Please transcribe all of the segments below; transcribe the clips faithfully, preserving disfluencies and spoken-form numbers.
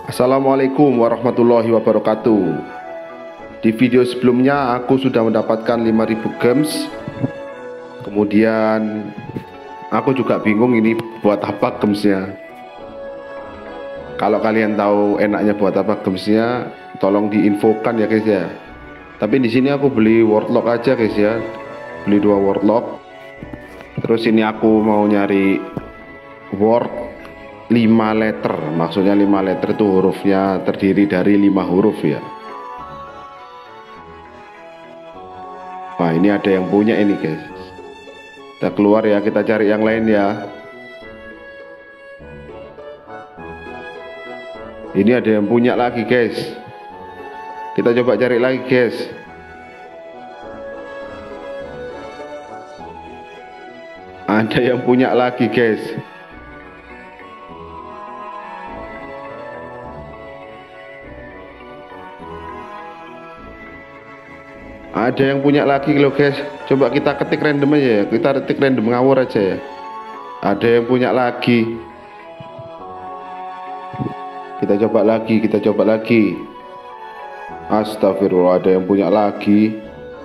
Assalamualaikum warahmatullahi wabarakatuh. Di video sebelumnya aku sudah mendapatkan lima ribu gems. Kemudian aku juga bingung ini buat apa gemsnya. Kalau kalian tahu enaknya buat apa gemsnya, tolong diinfokan ya guys ya. Tapi di sini aku beli wordlock aja guys ya. Beli dua wordlock. Terus ini aku mau nyari word lima letter, maksudnya lima letter itu hurufnya terdiri dari lima huruf ya. Wah, ini ada yang punya ini guys. Kita keluar ya, kita cari yang lain ya. Ini ada yang punya lagi guys. Kita coba cari lagi guys. Ada yang punya lagi guys. Ada yang punya lagi loh guys. Coba kita ketik random aja ya. Kita ketik random ngawur aja ya. Ada yang punya lagi. Kita coba lagi, kita coba lagi. Astagfirullah, ada yang punya lagi.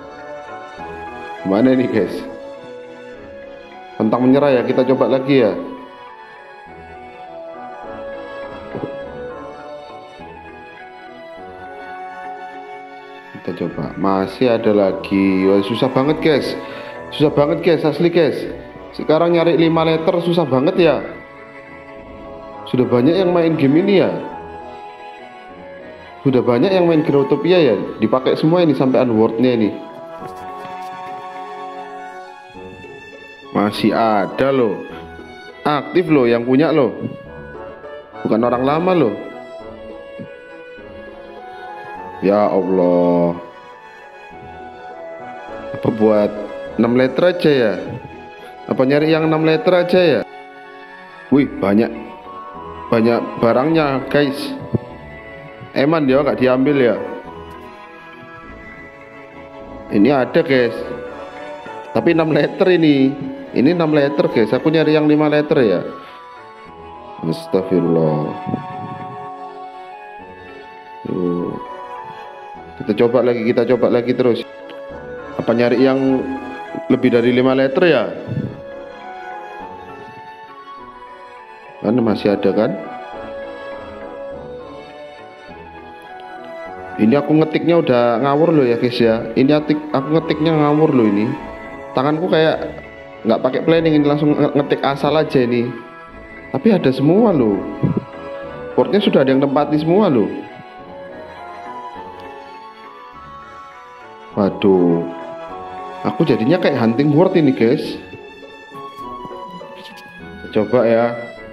Mana nih guys? Tentang menyerah ya, kita coba lagi ya. Kita coba, masih ada lagi. Wah, susah banget guys, susah banget guys, asli guys. Sekarang nyari lima letter susah banget ya. Sudah banyak yang main game ini ya. Sudah banyak yang main Growtopia ya. Dipakai semua ini sampai unwordnya ini. Masih ada loh, aktif loh yang punya loh. Bukan orang lama loh. Ya Allah. Apa buat enam letter aja ya? Apa nyari yang enam letter aja ya? Wih, banyak banyak barangnya guys. Eman dia nggak diambil ya. Ini ada guys. Tapi enam letter ini. Ini enam letter guys. Aku nyari yang lima letter ya. Astagfirullah. Tuh. Kita coba lagi, kita coba lagi terus. Apa nyari yang lebih dari lima letter ya? Kan masih ada kan? Ini aku ngetiknya udah ngawur loh ya guys ya. Ini aku ngetiknya ngawur loh ini. Tanganku kayak nggak pakai planning, ini langsung ngetik asal aja ini. Tapi ada semua loh. Wordnya sudah ada yang tempati semua loh. Waduh, aku jadinya kayak hunting word ini guys. Coba ya.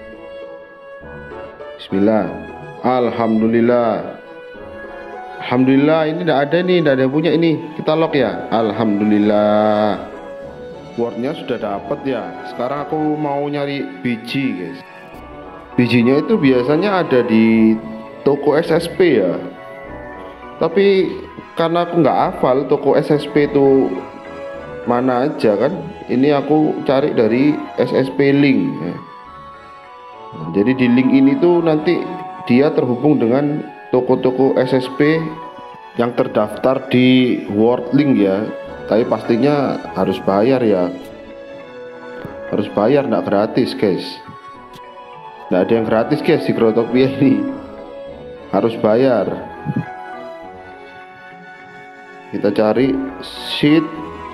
Bismillah. Alhamdulillah. Alhamdulillah, ini tidak ada nih, tidak ada yang punya ini. Kita lock ya. Alhamdulillah. Wordnya sudah dapat ya. Sekarang aku mau nyari biji guys. Bijinya itu biasanya ada di toko S S P ya. Tapi karena aku nggak hafal toko S S P itu mana aja kan, ini aku cari dari S S P link ya. Nah, jadi di link ini tuh nanti dia terhubung dengan toko-toko S S P yang terdaftar di Wordlink ya. Tapi pastinya harus bayar ya. Harus bayar, nggak gratis guys. Nggak ada yang gratis guys di Growtopia ini. Harus bayar. Kita cari sheet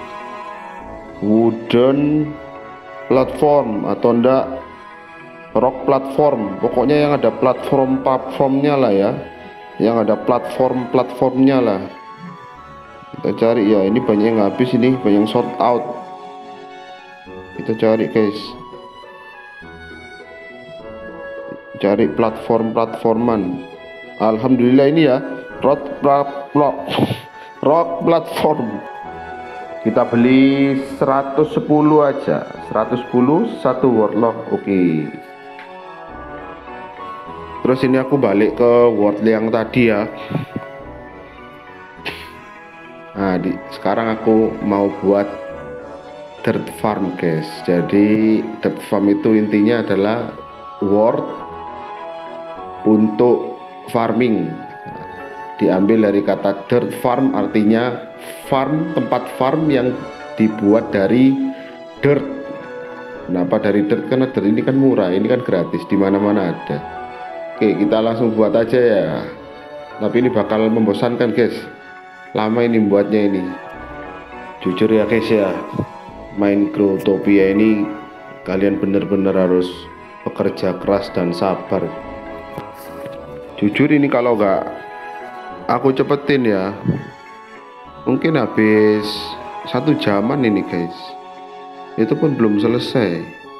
wooden platform atau enggak rock platform. Pokoknya yang ada platform platformnya lah ya. Yang ada platform platformnya lah. Kita cari ya. Ini banyak yang habis, ini banyak yang sold out. Kita cari guys. Cari platform platforman. Alhamdulillah ini ya. Rock platform. Rock platform. Kita beli seratus sepuluh aja. Seratus sepuluh satu wordlock. Oke okay. Terus ini aku balik ke word yang tadi ya. Nah di, sekarang aku mau buat dirt farm guys. Jadi dirt farm itu intinya adalah word untuk farming. Diambil dari kata dirt farm, artinya farm, tempat farm yang dibuat dari dirt. Kenapa dari dirt? Karena dirt ini kan murah, ini kan gratis, di mana-mana ada. Oke, kita langsung buat aja ya. Tapi ini bakal membosankan guys, lama ini buatnya ini. Jujur ya guys ya, main Growtopia ini kalian bener-bener harus bekerja keras dan sabar. Jujur ini kalau nggak aku cepetin ya, mungkin habis satu jaman ini guys. Itu pun belum selesai,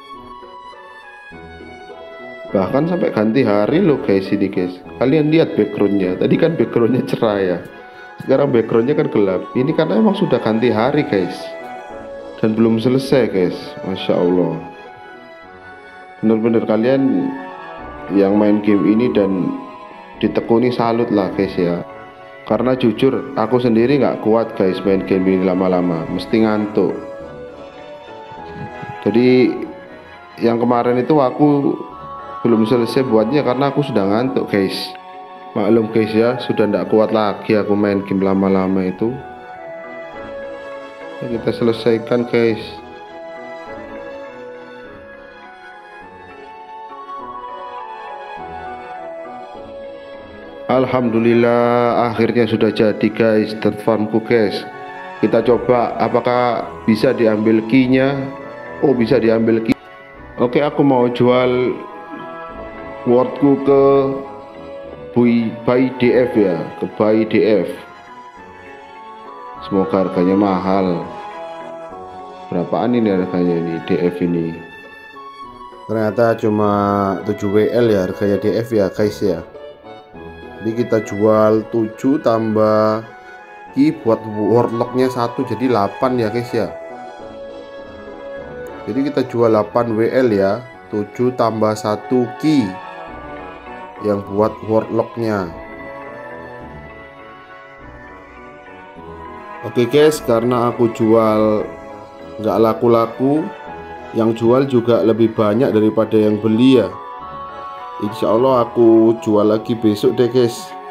bahkan sampai ganti hari loh guys ini guys. Kalian lihat backgroundnya, tadi kan backgroundnya cerah ya, sekarang backgroundnya kan gelap. Ini karena emang sudah ganti hari guys, dan belum selesai guys. Masya Allah, bener-bener kalian yang main game ini dan ditekuni salut lah guys ya. Karena jujur aku sendiri nggak kuat guys main game ini lama-lama, mesti ngantuk. Jadi yang kemarin itu aku belum selesai buatnya karena aku sudah ngantuk guys. Maklum guys ya, sudah nggak kuat lagi aku main game lama-lama itu. Kita selesaikan guys. Alhamdulillah akhirnya sudah jadi guys dirt farmku guys. Kita coba apakah bisa diambil key-nya. Oh, bisa diambil key. Oke, aku mau jual wordku ke buy D F ya, ke buy D F. Semoga harganya mahal. Berapaan ini harganya ini D F ini? Ternyata cuma tujuh W L ya harganya D F ya guys ya. Jadi kita jual tujuh tambah key buat warlocknya satu, jadi delapan ya guys ya. Jadi kita jual delapan W L ya, tujuh tambah satu key yang buat warlocknya. Oke guys, karena aku jual nggak laku-laku, yang jual juga lebih banyak daripada yang beli ya. Insya Allah aku jual lagi besok deh guys.